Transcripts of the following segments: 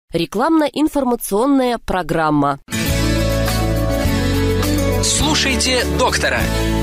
Рекламно-информационная программа. Слушайте доктора.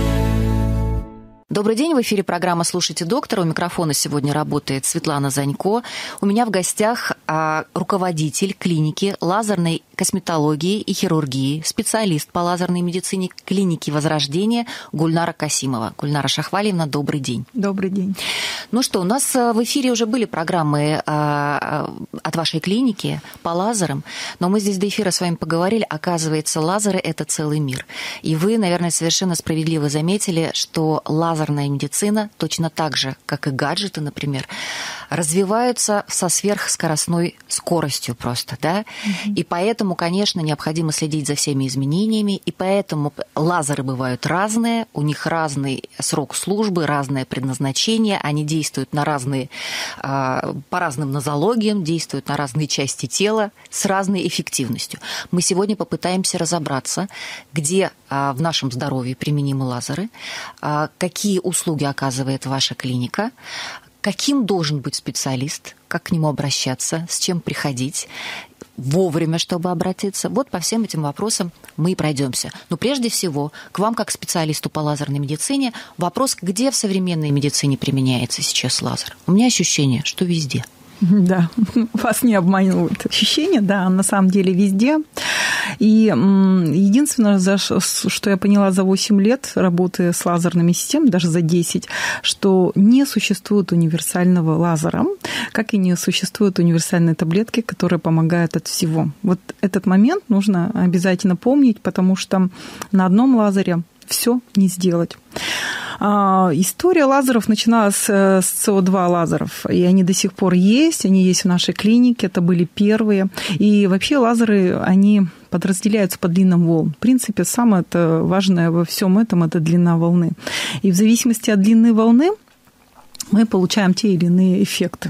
Добрый день, в эфире программа «Слушайте доктора». У микрофона сегодня работает Светлана Занько. У меня в гостях руководитель клиники лазерной косметологии и хирургии, специалист по лазерной медицине клиники Возрождение Гульнара Касимова. Гульнара Шахвалиевна, добрый день. Добрый день. Ну что, у нас в эфире уже были программы от вашей клиники по лазерам, но мы здесь до эфира с вами поговорили, оказывается, лазеры – это целый мир. И вы, наверное, совершенно справедливо заметили, что лазерная медицина, точно так же, как и гаджеты, например, развиваются со сверхскоростной скоростью просто, да? И поэтому, конечно, необходимо следить за всеми изменениями, и поэтому лазеры бывают разные, у них разный срок службы, разное предназначение, они действуют на разные, по разным нозологиям, действуют на разные части тела с разной эффективностью. Мы сегодня попытаемся разобраться, где в нашем здоровье применимы лазеры, какие услуги оказывает ваша клиника, каким должен быть специалист, как к нему обращаться, с чем приходить, вовремя, чтобы обратиться. Вот по всем этим вопросам мы и пройдемся. Но прежде всего, к вам, как специалисту по лазерной медицине, вопрос, где в современной медицине применяется сейчас лазер? У меня ощущение, что везде. Да, вас не обманывают ощущения, да, на самом деле везде. И единственное, что я поняла за 8 лет работы с лазерными системами, даже за 10, что не существует универсального лазера, как и не существует универсальной таблетки, которая помогает от всего. Вот этот момент нужно обязательно помнить, потому что на одном лазере все не сделать. История лазеров начиналась с СО2 лазеров, и они до сих пор есть, они есть в нашей клинике, это были первые. И вообще лазеры, они подразделяются по длинам волн. В принципе, самое важное во всем этом – это длина волны. И в зависимости от длины волны мы получаем те или иные эффекты.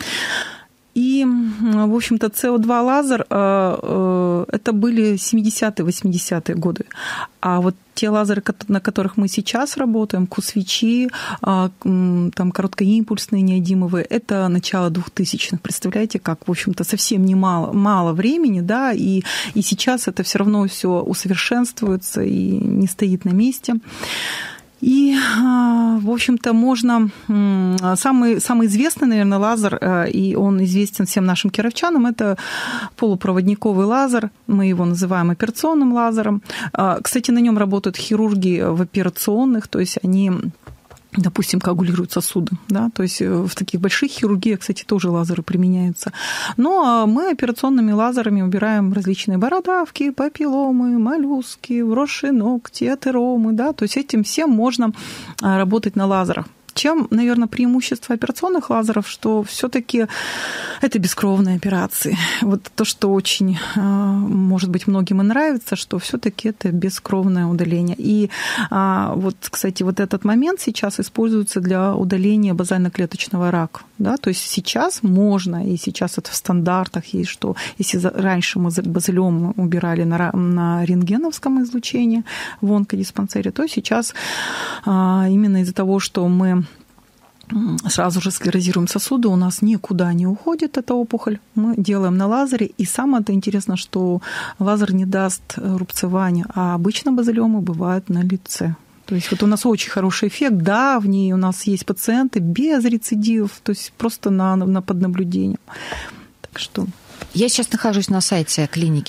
И, в общем-то, СО2 лазер это были 70-е, 80-е годы. А вот те лазеры, на которых мы сейчас работаем, кусвичи, там короткоимпульсные неодимовые, это начало 2000-х. Представляете, как, в общем-то, совсем мало времени, да, и сейчас это все равно все усовершенствуется и не стоит на месте. И, в общем-то, можно... Самый известный, наверное, лазер, и он известен всем нашим кировчанам, это полупроводниковый лазер. Мы его называем операционным лазером. Кстати, на нем работают хирурги в операционных, то есть они... допустим, коагулируют сосуды, да, то есть в таких больших хирургиях, кстати, тоже лазеры применяются. Но мы операционными лазерами убираем различные бородавки, папилломы, моллюски, вросшие ногти, атеромы, да, то есть этим всем можно работать на лазерах. Чем, наверное, преимущество операционных лазеров, что все-таки это бескровные операции. Вот то, что очень, может быть, многим и нравится, что все-таки это бескровное удаление. И вот, кстати, вот этот момент сейчас используется для удаления базально-клеточного рака. Да? То есть сейчас можно, и сейчас это в стандартах есть, что если раньше мы базилиом убирали на рентгеновском излучении в онкодиспансере, то сейчас именно из-за того, что мы сразу же склерозируем сосуды, у нас никуда не уходит эта опухоль, мы делаем на лазере, и самое интересное, что лазер не даст рубцевания, а обычно базилиомы бывают на лице. То есть вот у нас очень хороший эффект давний, у нас есть пациенты без рецидивов, то есть просто под наблюдением. Так что... Я сейчас нахожусь на сайте клиники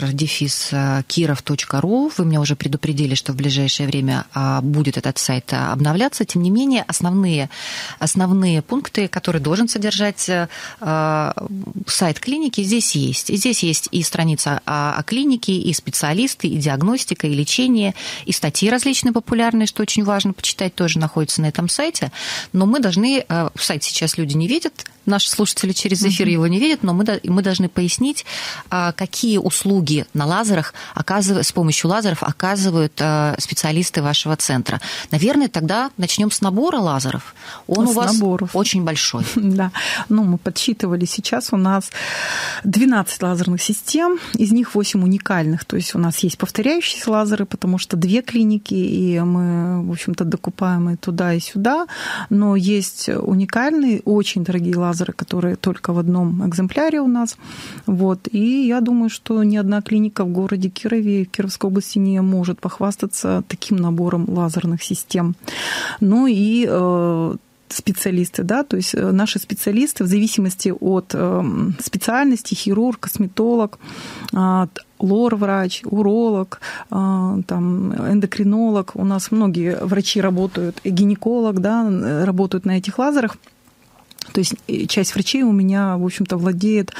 laser-kirov.ru. Вы меня уже предупредили, что в ближайшее время будет этот сайт обновляться. Тем не менее, основные пункты, которые должен содержать сайт клиники, здесь есть. И здесь есть и страница о клинике, и специалисты, и диагностика, и лечение, и статьи различные популярные, что очень важно почитать, тоже находятся на этом сайте. Но мы должны... Сайт сейчас люди не видят, наши слушатели через эфир его не видят, но мы должны пояснить, какие услуги на лазерах с помощью лазеров оказывают специалисты вашего центра. Наверное, тогда начнем с набора лазеров. Он у вас очень большой. Да. Мы подсчитывали. Сейчас у нас 12 лазерных систем, из них 8 уникальных. То есть у нас есть повторяющиеся лазеры, потому что 2 клиники, и мы, в общем-то, докупаем и туда, и сюда. Но есть уникальные, очень дорогие лазеры, которые только в одном экземпляре у нас. Вот. И я думаю, что ни одна клиника в городе Кирове, в Кировской области не может похвастаться таким набором лазерных систем. Ну и специалисты, да, то есть наши специалисты в зависимости от специальности, хирург, косметолог, лор-врач, уролог, там, эндокринолог, у нас многие врачи работают, гинеколог, да, работают на этих лазерах. То есть часть врачей у меня, в общем-то, владеет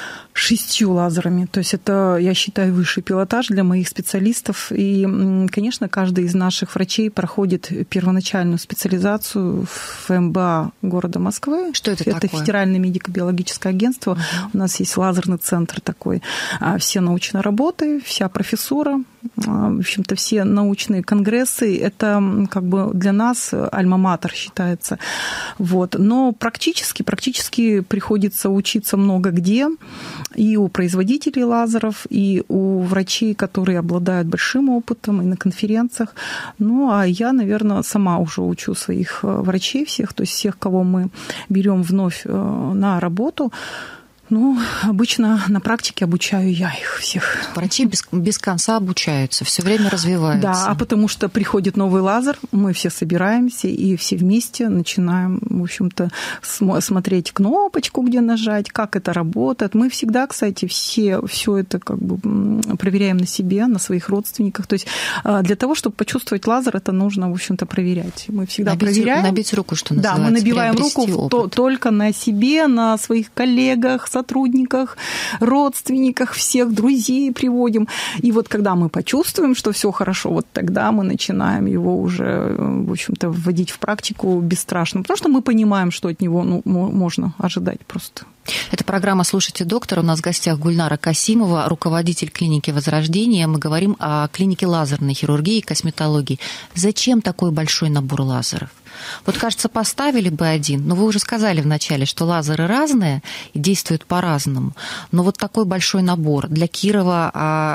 6 лазерами. То есть это, я считаю, высший пилотаж для моих специалистов. И, конечно, каждый из наших врачей проходит первоначальную специализацию в ФМБА города Москвы. Что это такое? Это Федеральное медико-биологическое агентство. У нас есть лазерный центр такой. Все научные работы, вся профессура, в общем-то, все научные конгрессы, это как бы для нас альма-матер считается. Вот. Но практически приходится учиться много где, и у производителей лазеров, и у врачей, которые обладают большим опытом, и на конференциях. Ну, а я, наверное, сама уже учу своих врачей всех, то есть всех, кого мы берем вновь на работу. Ну, обычно на практике обучаю я их всех. Врачи без конца обучаются, все время развиваются. Да, а потому что приходит новый лазер, мы все собираемся и все вместе начинаем, в общем-то, смотреть кнопочку, где нажать, как это работает. Мы всегда, кстати, все это как бы проверяем на себе, на своих родственниках. То есть для того, чтобы почувствовать лазер, это нужно, в общем-то, проверять. Мы всегда проверяем. Набить руку, что называется. Да, мы набиваем руку только на себе, на своих коллегах, сотрудниках, родственниках, всех друзей приводим. И вот когда мы почувствуем, что все хорошо, вот тогда мы начинаем его уже, в общем-то, вводить в практику бесстрашно. Потому что мы понимаем, что от него можно ожидать просто. Это программа «Слушайте доктора». У нас в гостях Гульнара Касимова, руководитель клиники «Возрождение». Мы говорим о клинике лазерной хирургии и косметологии. Зачем такой большой набор лазеров? Вот, кажется, поставили бы один, но вы уже сказали вначале, что лазеры разные и действуют по-разному. Но вот такой большой набор. Для Кирова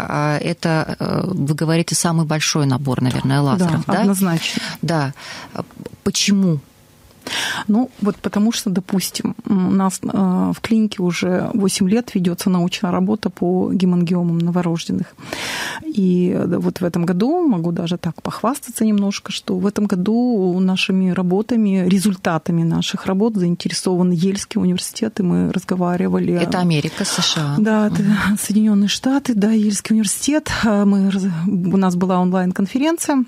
это, вы говорите, самый большой набор, наверное, лазеров, да? Однозначно. Да. Почему? Ну, вот потому что, допустим, у нас в клинике уже 8 лет ведется научная работа по гемангиомам новорожденных. И вот в этом году, могу даже так похвастаться немножко, что в этом году нашими работами, результатами наших работ заинтересован Ельский университет, и мы разговаривали... Это Америка, США. Да, это Соединенные Штаты, да, Ельский университет. У нас была онлайн-конференция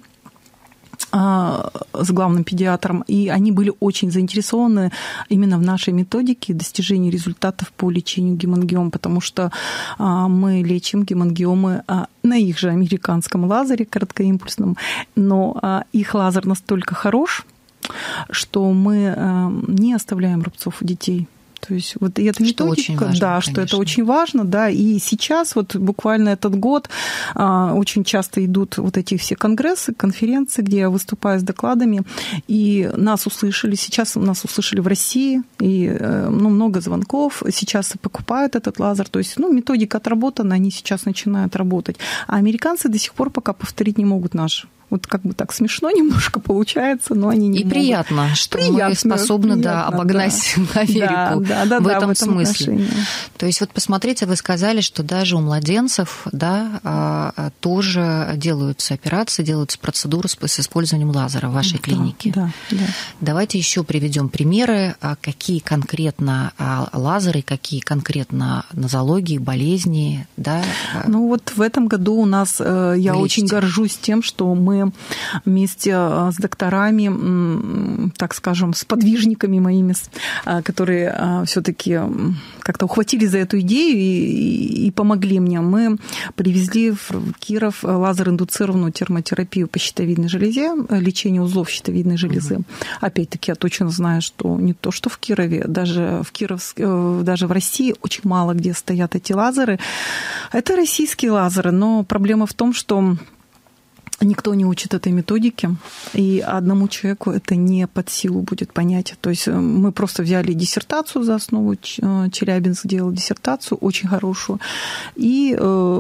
с главным педиатром, и они были очень заинтересованы именно в нашей методике достижения результатов по лечению гемангиом, потому что мы лечим гемангиомы на их же американском лазере короткоимпульсном, но их лазер настолько хорош, что мы не оставляем рубцов у детей. То есть вот эта методика, да, что это очень важно, да, и сейчас вот буквально этот год очень часто идут вот эти все конгрессы, конференции, где я выступаю с докладами, и нас услышали, сейчас нас услышали в России, и много звонков, сейчас покупают этот лазер, то есть методика отработана, они сейчас начинают работать, а американцы до сих пор пока повторить не могут наши. Вот как бы так смешно немножко получается, но они не могут. И приятно, что мы способны обогнать Америку в этом смысле. Отношении. То есть вот посмотрите, вы сказали, что даже у младенцев тоже делаются операции, делаются процедуры с использованием лазера в вашей клинике. Да. Давайте еще приведем примеры, какие конкретно лазеры, какие конкретно нозологии, болезни. Да? Ну вот в этом году у нас, я очень горжусь тем, что мы вместе с докторами, так скажем, с подвижниками моими, которые все-таки как-то ухватили за эту идею и помогли мне. Мы привезли в Киров лазер-индуцированную термотерапию по щитовидной железе, лечение узлов щитовидной железы. Опять-таки, я точно знаю, что не то, что в Кирове, даже в России очень мало где стоят эти лазеры. Это российские лазеры, но проблема в том, что никто не учит этой методике, и одному человеку это не под силу будет понять. То есть мы просто взяли диссертацию за основу, Челябинск делал диссертацию очень хорошую, и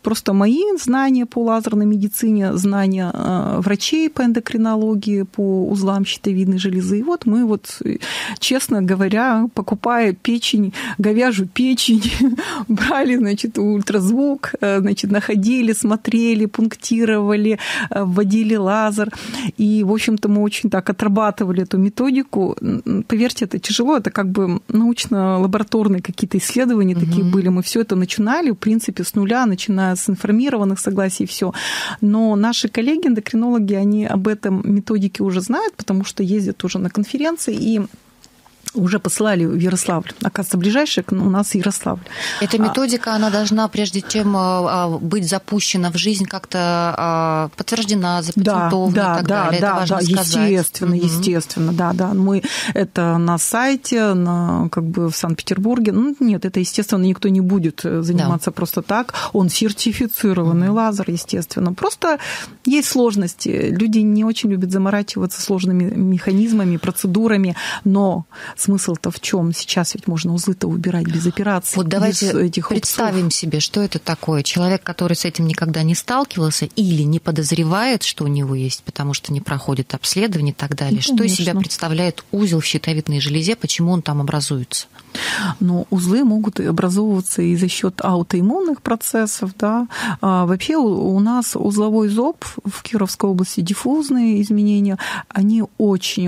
просто мои знания по лазерной медицине, знания врачей по эндокринологии, по узлам щитовидной железы. И вот мы вот, честно говоря, покупая печень, говяжью печень, брали, значит, ультразвук, значит, находили, смотрели, пунктировали, вводили лазер. И, в общем-то, мы очень так отрабатывали эту методику. Поверьте, это тяжело, это как бы научно-лабораторные какие-то исследования такие были. Мы все это начинали, в принципе, с нуля, начиная с информированных согласий, все. Но наши коллеги-эндокринологи, они об этом методике уже знают, потому что ездят уже на конференции и уже посылали в Ярославль. Оказывается, ближайший у нас Ярославль. Эта методика, она должна, прежде чем быть запущена в жизнь, как-то подтверждена, запатентована и так далее. Это важно сказать. Естественно, да. Мы это на сайте, как бы в Санкт-Петербурге. Нет, это, естественно, никто не будет заниматься просто так. Он сертифицированный лазер, естественно. Просто есть сложности. Люди не очень любят заморачиваться сложными механизмами, процедурами, но смысл-то в чем? Сейчас ведь можно узлы-то убирать без операций. Вот давайте этих представим себе, что это такое. Человек, который с этим никогда не сталкивался или не подозревает, что у него есть, потому что не проходит обследование и так далее. Что из себя представляет узел в щитовидной железе, почему он там образуется? Но узлы могут образовываться и за счет аутоиммунных процессов. Да. Вообще у нас узловой зоб в Кировской области, диффузные изменения, они очень,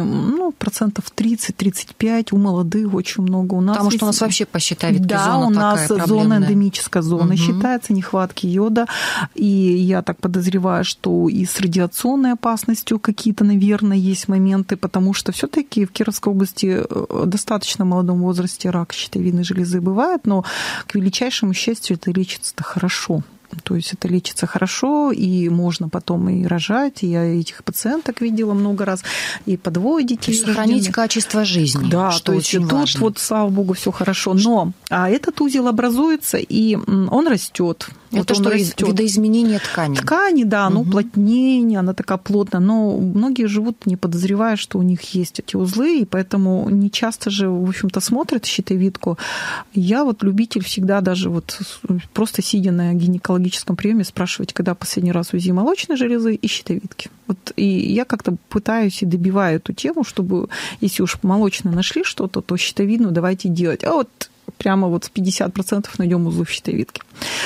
30-35%, у молодых очень много. У нас потому что у нас вообще по щитовидке зона у нас такая проблемная. Зона эндемическая зона считается, нехватки йода. И я так подозреваю, что и с радиационной опасностью какие-то, наверное, есть моменты, потому что все-таки в Кировской области достаточно в молодом возрасте рак щитовидной железы бывает, но, к величайшему счастью, это лечится-то хорошо. То есть это лечится хорошо, и можно потом и рожать. И я этих пациенток видела много раз, и по 2 детей. То есть сохранить качество жизни, да, что то есть очень тут важно. вот, слава богу, все хорошо. Но этот узел образуется, и он растет. Это вот что, видоизменение ткани? Ткани, да, уплотнение, она такая плотная. Но многие живут, не подозревая, что у них есть эти узлы, и поэтому не часто же, в общем-то, смотрят щитовидку. Я вот любитель всегда даже вот просто сидя на гинекологическом приеме спрашивать, когда последний раз УЗИ молочной железы и щитовидки. Вот, и я как-то пытаюсь и добиваю эту тему, чтобы, если уж молочно нашли что-то, то щитовидную давайте делать. А вот прямо вот в 50% найдем узлы в щитовидке.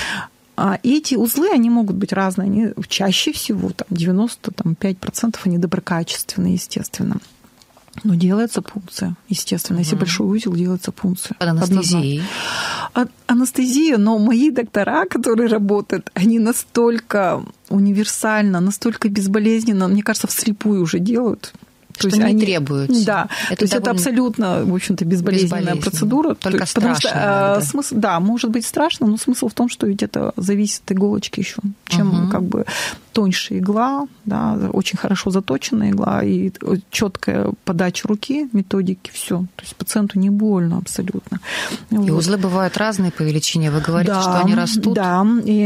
И эти узлы, они могут быть разные. Они чаще всего, 95% они доброкачественные, естественно. Но делается пункция, естественно. Если большой узел, делается пункция. Под анестезией? Анестезия, но мои доктора, которые работают, они настолько универсально, настолько безболезненно, мне кажется, вслепую уже делают. Что то есть не требуется. Да, то есть это абсолютно, в общем-то, безболезненная процедура. Только потому страшно. Что, смысл, да, может быть страшно, но смысл в том, что ведь это зависит от иголочки еще. Чем как бы тоньше игла, да, очень хорошо заточенная игла и четкая подача руки, методики, все. То есть пациенту не больно абсолютно. И узлы бывают разные по величине. Вы говорите, что они растут. Да,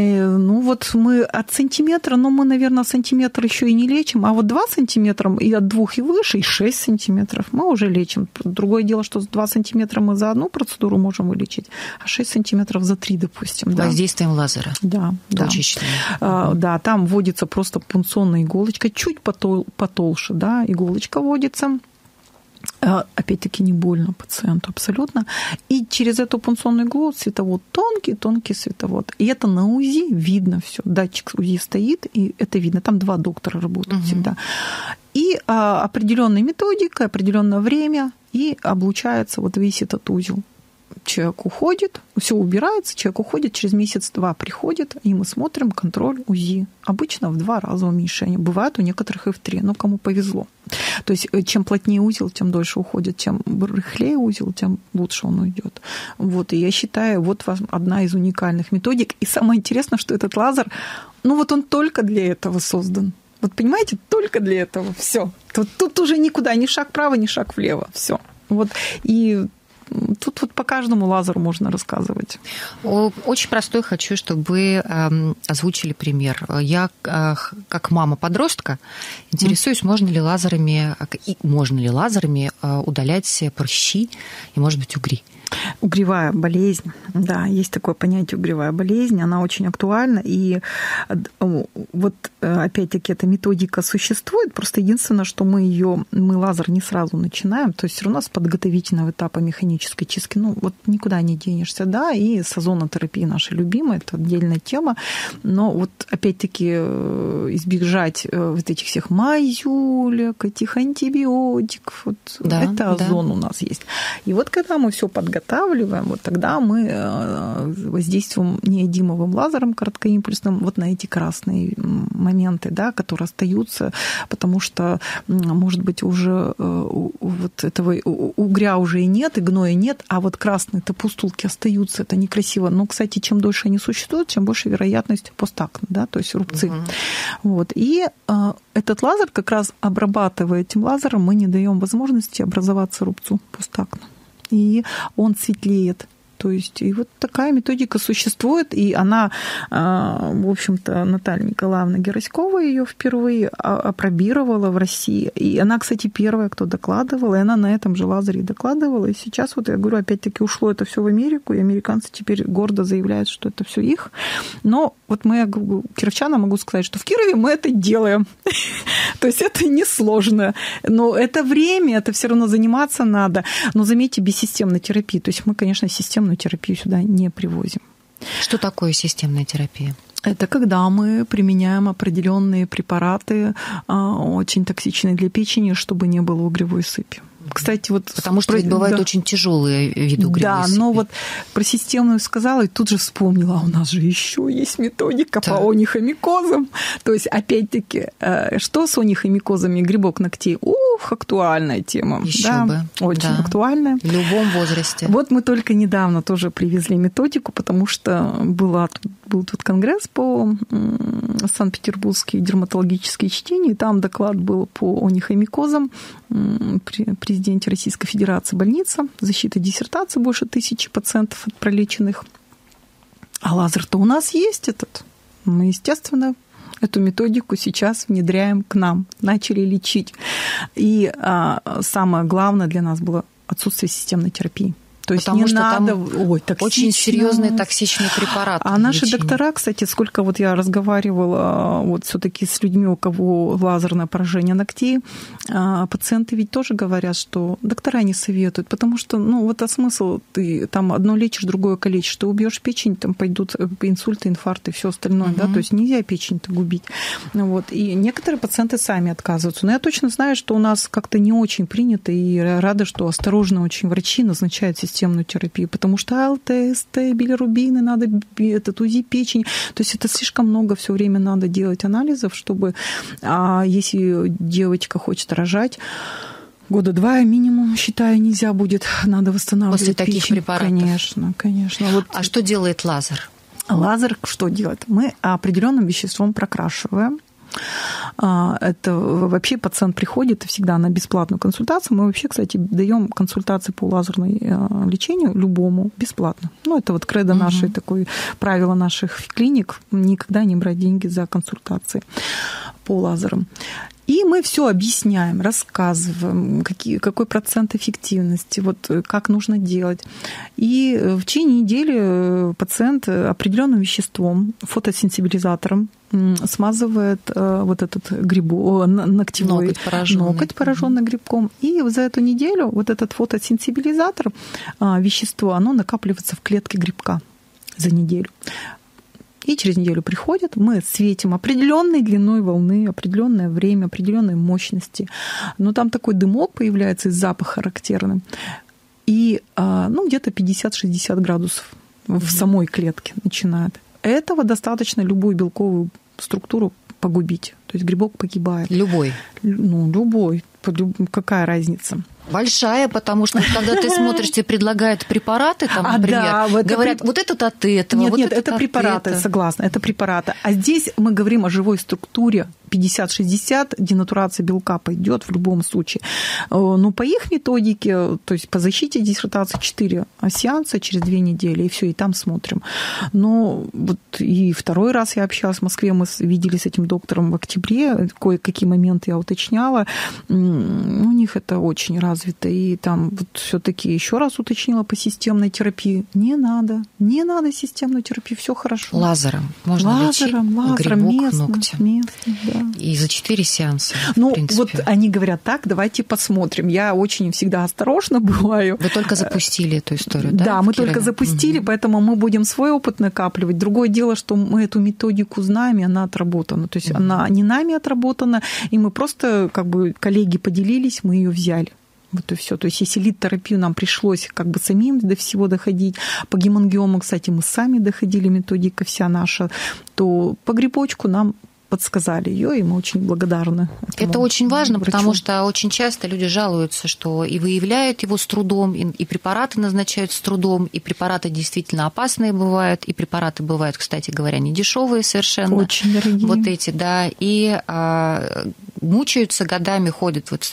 вот мы от сантиметра, но мы, наверное, сантиметр еще и не лечим, а вот 2 сантиметра и от 2 и выше, и 6 сантиметров мы уже лечим. Другое дело, что 2 сантиметра мы за одну процедуру можем вылечить, а 6 сантиметров за 3, допустим. Воздействием лазера. Да. Точечно. Да, там вводится просто пункционная иголочка, чуть потолще, да, иголочка вводится. Опять-таки не больно пациенту абсолютно. И через эту пункционную иглу световод, тонкий световод. И это на УЗИ видно все. Датчик УЗИ стоит, и это видно. Там 2 доктора работают всегда. И определенная методика, определенное время, и облучается вот весь этот узел. Человек уходит, все убирается, человек уходит, через месяц-два приходит, и мы смотрим контроль УЗИ. Обычно в 2 раза уменьшение. Бывает у некоторых и в 3, но кому повезло. То есть чем плотнее узел, тем дольше уходит, чем рыхлее узел, тем лучше он уйдет. Вот, и я считаю, вот одна из уникальных методик. И самое интересное, что этот лазер, вот он только для этого создан. Вот понимаете, только для этого. Все. Тут уже никуда, ни шаг вправо, ни шаг влево. Все. Вот. И тут вот по каждому лазеру можно рассказывать. Очень простой хочу, чтобы вы озвучили пример. Я, как мама подростка, интересуюсь, можно ли лазерами удалять прыщи и, может быть, угри. Угревая болезнь, да, есть такое понятие угревая болезнь, она очень актуальна, и вот опять-таки эта методика существует, просто единственное, что мы лазер не сразу начинаем, то есть все равно с подготовительного этапа механической чистки, ну вот никуда не денешься, да, и с озонотерапией наша любимая, это отдельная тема, но вот опять-таки избежать вот этих всех мазюлек, этих антибиотиков, вот да, это озон у нас есть. И вот когда мы все подготавливаем, вот тогда мы воздействуем неодимовым лазером короткоимпульсным вот на эти красные моменты, да, которые остаются, потому что, может быть, уже вот этого угря уже и нет, и гноя нет, а вот красные-то пустулки остаются, это некрасиво. Но, кстати, чем дольше они существуют, тем больше вероятность постакне, да, то есть рубцы. Вот. И этот лазер как раз обрабатывая этим лазером, мы не даем возможности образоваться рубцу постакне. И он светлеет. То есть, и вот такая методика существует, и она, в общем-то, Наталья Николаевна Гераськова ее впервые апробировала в России. И она, кстати, первая, кто докладывала, и она на этом же лазере докладывала. И сейчас, вот я говорю, опять-таки ушло это все в Америку, и американцы теперь гордо заявляют, что это все их. Но вот мы, кировчанам, могу сказать, что в Кирове мы это делаем. То есть это несложно. Но это время, это все равно заниматься надо. Но заметьте, без системной терапии. То есть мы, конечно, системную терапию сюда не привозим. Что такое системная терапия? Это когда мы применяем определенные препараты, очень токсичные для печени, чтобы не было угревой сыпи. Кстати, вот потому что ведь бывают очень тяжелые виды угревой сыпи. Да, но вот про системную сказала и тут же вспомнила, у нас же еще есть методика по онихомикозам. То есть, опять-таки, что с онихомикозами? Грибок ногтей. Ух, актуальная тема. Еще да, бы. Очень актуальная. В любом возрасте. Вот мы только недавно тоже привезли методику, потому что был тут конгресс по Санкт-Петербургские дерматологические чтения, и там доклад был по онихомикозам. Президенте Российской Федерации больница, защита диссертации, больше 1000 пациентов от пролеченных. А лазер-то у нас есть этот. Мы, естественно, эту методику сейчас внедряем к нам, начали лечить. И самое главное для нас было отсутствие системной терапии. То есть потому не что надо... там очень серьезные токсичные препараты. А наши доктора, кстати, сколько вот я разговаривала вот все-таки с людьми, у кого лазерное поражение ногтей, пациенты ведь тоже говорят, что доктора не советуют, потому что, ну, вот смысл, ты там одно лечишь, другое калечишь, ты убьешь печень, там пойдут инсульты, инфаркты, все остальное, да, то есть нельзя печень-то губить. Вот. И некоторые пациенты сами отказываются. Но я точно знаю, что у нас как-то не очень принято, и рада, что осторожно очень врачи назначают системную терапию, потому что АЛТ, билирубины, надо этот УЗИ печени. То есть это слишком много все время надо делать анализов, чтобы, если девочка хочет рожать, 2 года минимум, считаю, нельзя будет, надо восстанавливать после таких печень. Препаратов. Конечно. Вот. А что делает лазер? Лазер что делает? Мы определенным веществом прокрашиваем. Это вообще пациент приходит всегда на бесплатную консультацию. Мы вообще, кстати, даем консультации по лазерной лечению любому бесплатно. Ну, это вот кредо нашей, такое правило наших клиник, никогда не брать деньги за консультации по лазерам. И мы все объясняем, рассказываем, какой процент эффективности, вот как нужно делать. И в течение недели пациент определенным веществом, фотосенсибилизатором, смазывает вот этот ногтевой ноготь, пораженный грибком. И за эту неделю вот этот фотосенсибилизатор, вещество, оно накапливается в клетке грибка за неделю. И через неделю приходят, мы светим определенной длиной волны, определенное время, определенной мощности. Но там такой дымок появляется, и запах характерный. И где-то 50-60 градусов в самой клетке начинает. Этого достаточно любую белковую структуру погубить. То есть грибок погибает. Любой? Ну, любой. Какая разница? Большая, потому что когда ты смотришь, тебе предлагают препараты, там, например, говорят, вот этот от этого, Нет, это препараты, согласна, это препараты. А здесь мы говорим о живой структуре, 50-60 денатурация белка пойдет в любом случае. Но по их методике, то есть по защите диссертации 4 сеанса через 2 недели, и все, и там смотрим. Но вот и второй раз я общалась в Москве, мы виделись с этим доктором в октябре, кое-какие моменты я уточняла. У них это очень развито, и там вот все-таки еще раз уточнила по системной терапии. Не надо системную терапию, все хорошо. Лазером можно лечить грибок, ногти. Да. И за 4 сеанса, ну, в принципе. Вот они говорят так, давайте посмотрим. Я очень всегда осторожна бываю. Вы только запустили эту историю, да? Да, мы только запустили, поэтому мы будем свой опыт накапливать. Другое дело, что мы эту методику знаем, и она отработана. То есть она не нами отработана, и мы просто, как бы, коллеги поделились, мы ее взяли. Вот и все. То есть если лид-терапию нам пришлось как бы самим до всего доходить, по гемангиому, кстати, мы сами доходили, методика вся наша, то по грибочку нам подсказали ее, и мы очень благодарны. Это очень важно, врачу. потому что очень часто люди жалуются, что и выявляют его с трудом, и препараты назначают с трудом, и препараты действительно опасные бывают, и препараты бывают, кстати говоря, не дешевые совершенно. Очень дорогие. Вот эти, да, и мучаются годами, ходят вот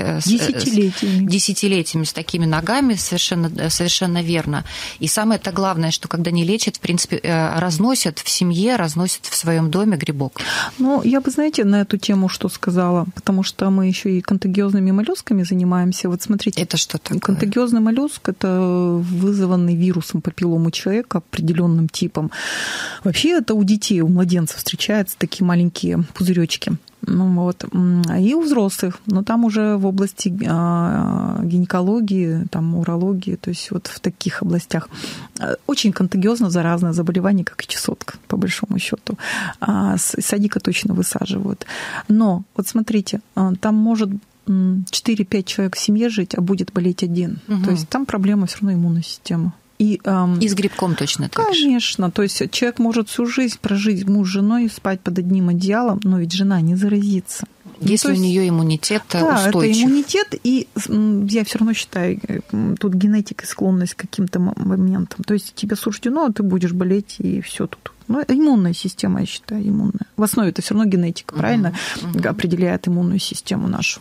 десятилетиями с такими ногами, совершенно верно. И самое-то главное, что когда не лечат, в принципе, разносят в семье, разносят в своем доме грибок. Ну, я бы, знаете, на эту тему что сказала, потому что мы еще и контагиозными моллюсками занимаемся. Вот смотрите. Это что такое? Контагиозный моллюск – это вызванный вирусом папилломы человека определенным типом. Вообще это у детей, у младенцев встречаются такие маленькие пузыречки. Ну, вот. И у взрослых, но там уже в области гинекологии, там, урологии, то есть вот в таких областях. Очень контагиозно заразное заболевание, как и чесотка, по большому счету. Садика точно высаживают. Но вот смотрите, там может 4-5 человек в семье жить, а будет болеть один. Угу. То есть там проблема все равно иммунной системы. И с грибком точно так же. Конечно. То есть человек может всю жизнь прожить муж с женой, спать под одним одеялом, но ведь жена не заразится. Если у нее иммунитет устойчив. Да, это иммунитет, и я все равно считаю, тут генетика и склонность к каким-то моментам. То есть тебе суждено, ты будешь болеть, и все тут. Ну, иммунная система, я считаю, иммунная. В основе это все равно генетика, правильно, определяет иммунную систему нашу.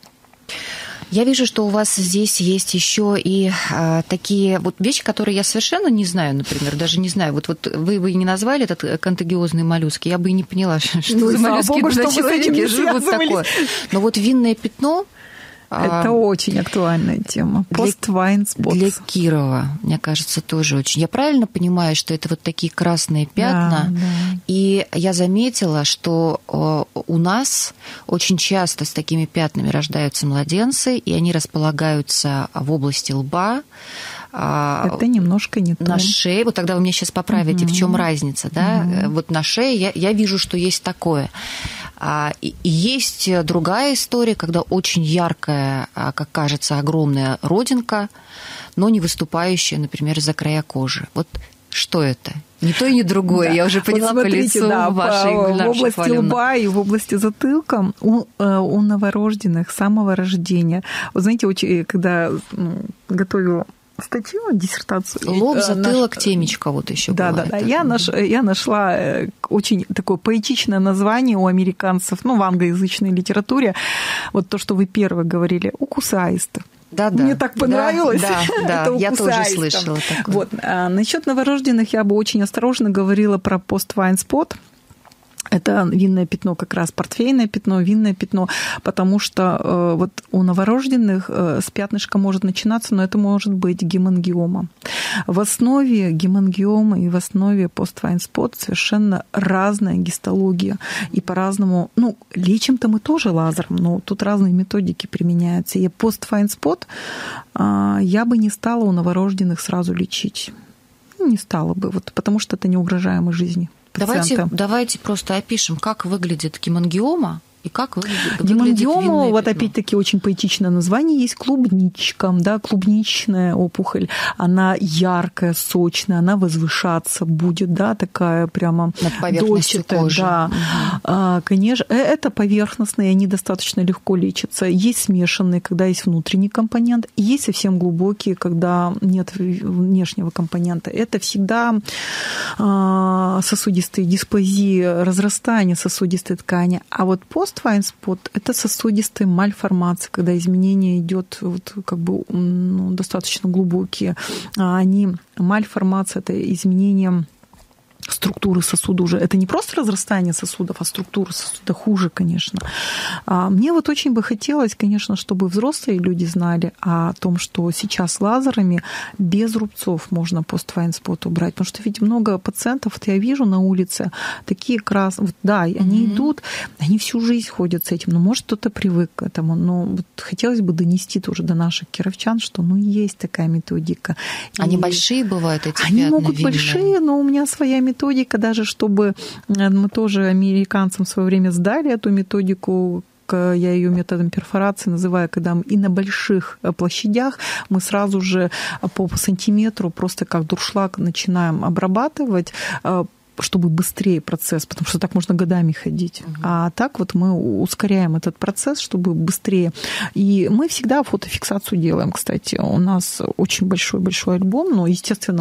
Я вижу, что у вас здесь есть еще и такие вот вещи, которые я совершенно не знаю, например, даже не знаю. Вот вы бы не назвали этот контагиозный моллюск, я бы и не поняла, что за моллюски на человеке живут такое. Но вот винное пятно... Это очень актуальная тема. Post-wine spots. Для Кирова, мне кажется, тоже очень. Я правильно понимаю, что это вот такие красные пятна? Да. И я заметила, что у нас очень часто с такими пятнами рождаются младенцы, и они располагаются в области лба. Это немножко не то. На шее, вот тогда вы меня сейчас поправите, в чем разница, да? Вот на шее я вижу, что есть такое. И есть другая история, когда очень яркая, как кажется, огромная родинка, но не выступающая, например, за края кожи. Вот что это? Не то и не другое, да. Я уже поняла, вот смотрите, по лицу вашей в области лба и в области затылка у новорожденных с самого рождения. Вот знаете, когда готовила статью, диссертацию. Лоб, затылок, темечко вот еще бывает. Да. Я нашла очень такое поэтичное название у американцев, в англоязычной литературе. Вот то, что вы первые говорили, укус аиста. Да. Мне так понравилось. Да, я тоже слышала такое. Вот. Насчет новорожденных я бы очень осторожно говорила про post-wine spot. Это винное пятно, как раз портвейное пятно, винное пятно, потому что вот у новорожденных с пятнышка может начинаться, но это может быть гемангиома. В основе гемангиомы и в основе post-wine spot совершенно разная гистология. И по-разному, лечим-то мы тоже лазером, но тут разные методики применяются. И post-wine spot я бы не стала у новорожденных сразу лечить. Не стала бы, потому что это неугрожаемо жизни. Давайте просто опишем, как выглядит гемангиома и как выглядит гемангиома, вот опять-таки очень поэтичное название есть, клубничка, да, клубничная опухоль. Она яркая, сочная, она возвышаться будет, да, такая прямо над поверхностью кожи. Да. Конечно, это поверхностные, они достаточно легко лечатся. Есть смешанные, когда есть внутренний компонент, и есть совсем глубокие, когда нет внешнего компонента. Это всегда сосудистой дисплазии, разрастания сосудистой ткани. А вот пост-вайн-спот – это сосудистая мальформация, когда изменения идет достаточно глубокие. Мальформация – это изменение структуры сосуда уже. Это не просто разрастание сосудов, а структура сосуда хуже, конечно. Мне вот очень бы хотелось, конечно, чтобы взрослые люди знали о том, что сейчас лазерами без рубцов можно пост-вайн-спот убрать. Потому что ведь много пациентов, вот я вижу на улице, такие красные, они идут, они всю жизнь ходят с этим. Может, кто-то привык к этому, но вот хотелось бы донести тоже до наших кировчан, что есть такая методика. Они большие бывают, эти Они пятна могут видны. Большие, но у меня своя методика, даже чтобы мы тоже американцам в свое время сдали эту методику, я ее методом перфорации называю, когда и на больших площадях мы сразу же по сантиметру просто как дуршлаг начинаем обрабатывать, чтобы быстрее процесс, потому что так можно годами ходить. А так вот мы ускоряем этот процесс, чтобы быстрее. И мы всегда фотофиксацию делаем, кстати. У нас очень большой альбом, но, естественно,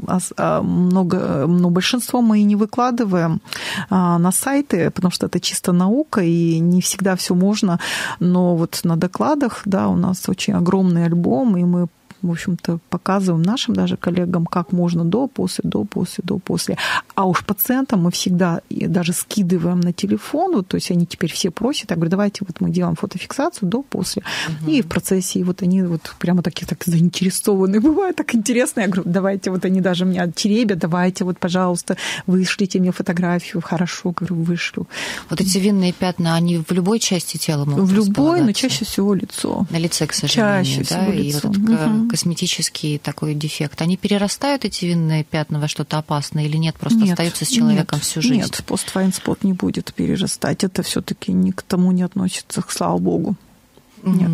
но большинство мы и не выкладываем на сайты, потому что это чисто наука, и не всегда все можно. Но вот на докладах, у нас очень огромный альбом, и мы в общем-то, показываем нашим даже коллегам, как можно до, после. А уж пациентам мы всегда даже скидываем на телефон, то есть они теперь все просят, я говорю, давайте мы делаем фотофиксацию до, после. И в процессе, и они прямо такие так заинтересованные бывают, так интересно. Я говорю, давайте, они даже меня теребят, давайте, пожалуйста, вышлите мне фотографию. Хорошо, говорю, вышлю. Вот эти винные пятна, они в любой части тела могут В любой, но чаще всего лицо. На лице, к сожалению, чаще всего лицо. И вот косметический такой дефект. Они перерастают, эти винные пятна, во что-то опасное или нет? Просто остаются с человеком всю жизнь? Нет, пост-вайн-спот не будет перерастать. Это все-таки ни к тому не относится, слава богу. Нет.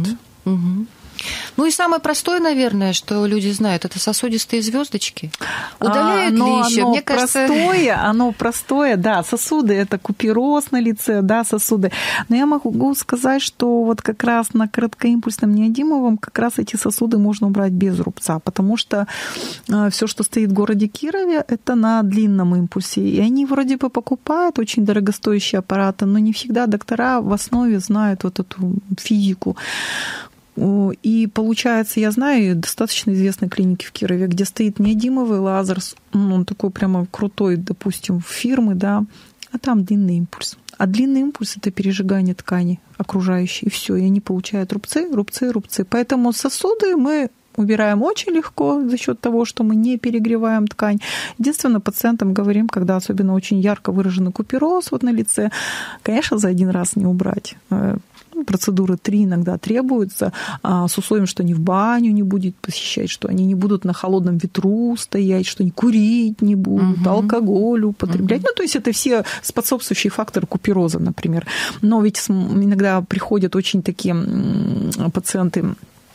И самое простое, наверное, что люди знают, это сосудистые звездочки. Удаляют ли еще? Мне кажется, оно простое, да, сосуды, это купероз на лице, да, сосуды. Но я могу сказать, что как раз на короткоимпульсном неодимовом как раз эти сосуды можно убрать без рубца, потому что все, что стоит в городе Кирове, это на длинном импульсе. И они вроде бы покупают очень дорогостоящие аппараты, но не всегда доктора в основе знают эту физику. И получается, я знаю достаточно известные клиники в Кирове, где стоит неодимовый лазер, он такой прямо крутой, допустим, фирмы, да, а там длинный импульс. А длинный импульс – это пережигание ткани окружающей, и все, и они получают рубцы. Поэтому сосуды мы убираем очень легко за счет того, что мы не перегреваем ткань. Единственное, пациентам говорим, когда особенно очень ярко выраженный купероз на лице, конечно, за один раз не убрать. Процедуры 3 иногда требуются, с условием, что они в баню не будут посещать, что они не будут на холодном ветру стоять, что они курить не будут, алкоголь употреблять. То есть это все способствующие факторы купероза, например. Но ведь иногда приходят очень такие пациенты,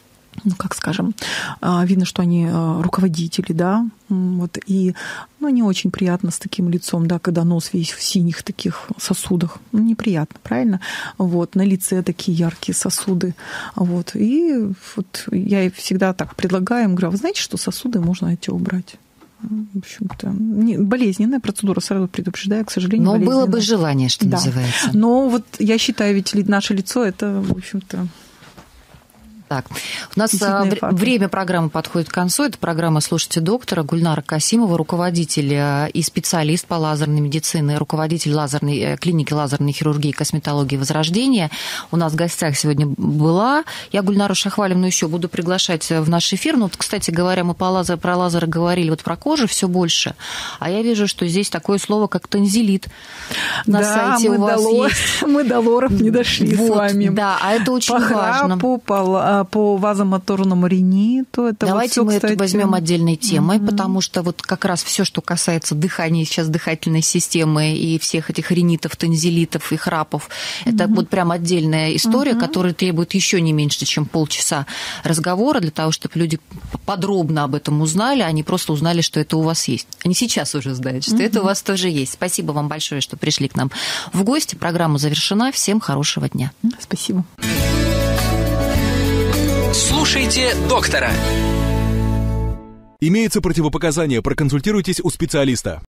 видно, что они руководители, да, и не очень приятно с таким лицом, да, когда нос весь в синих таких сосудах, неприятно, правильно? На лице такие яркие сосуды, и я всегда так предлагаю им, говорю, вы знаете, что сосуды можно эти убрать? В общем-то, болезненная процедура, сразу предупреждаю, к сожалению, но было бы желание, что называется. Но я считаю, ведь наше лицо, это, в общем-то... Так, у нас время программы подходит к концу. Это программа «Слушайте доктора». Гульнара Касимова, руководитель и специалист по лазерной медицине, руководитель клиники лазерной хирургии и косметологии «Возрождение». У нас в гостях сегодня была. Я Гульнару Шахвалевну еще буду приглашать в наш эфир. Кстати говоря, мы про лазеры говорили, про кожу все больше. А я вижу, что здесь такое слово, как тонзиллит. На сайте у вас есть. Мы до лоров не дошли с вами. Да, а это очень важно. По вазомоторному риниту. Давайте мы это возьмем отдельной темой, потому что как раз все, что касается дыхания, сейчас дыхательной системы и всех этих ринитов, тонзиллитов и храпов, это прям отдельная история, которая требует еще не меньше, чем полчаса разговора для того, чтобы люди подробно об этом узнали, а не просто узнали, что это у вас есть. Они сейчас уже знают, что это у вас тоже есть. Спасибо вам большое, что пришли к нам в гости. Программа завершена. Всем хорошего дня. Спасибо. Слушайте доктора. Имеются противопоказания, проконсультируйтесь у специалиста.